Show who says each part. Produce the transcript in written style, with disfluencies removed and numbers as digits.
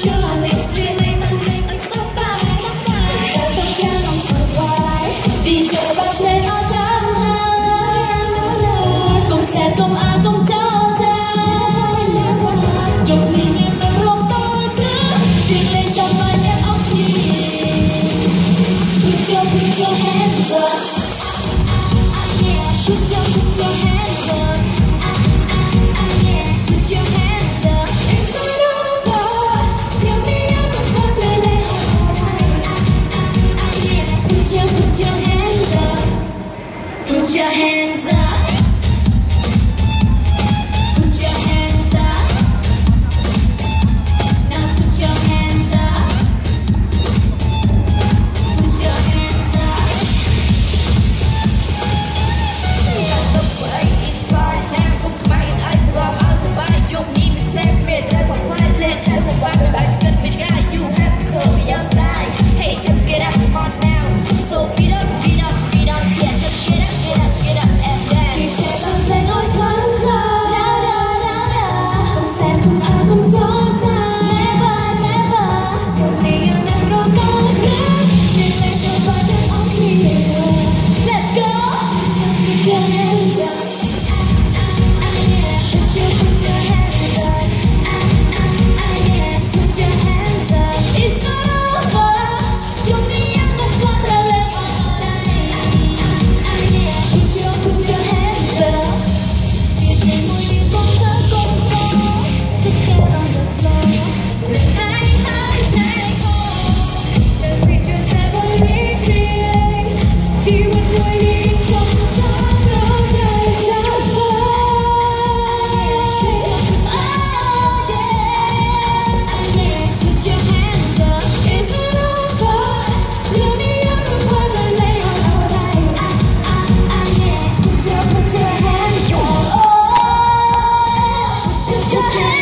Speaker 1: Put your hands up. Put your hands up. Now put your hands up. Put your hands up. Lúc vậy it's party time. Không có ai ai từ vào áo từ vai. Dùng đi mình sẽ biết đời hoặc khoai lên. Đã dần vai với bài cần mình guy. You have to show me your style. Hey, just get up on now. So beat up, beat up, beat up. Yeah, just get up, get up, get up and dance. Khi sẽ bằng tay ngồi thoáng thoáng. Da da da da. Không xem không ai không gió ta. Never never. 용리연으로 가게. 질레서 받은 어깨. Let's go. Put your hands up. Put your hands up. Put your hands up. It's not over. 용리연과 걸어내 all night. Put your hands up. Give me more you want to go for. Just get on the floor. I take home. Just read yourself and recreate. See what's waiting for the sun to rise up. Oh yeah. Put your hands up. It's not over. 용리연으로 걸어내 all night. Put your hands up. Put your hands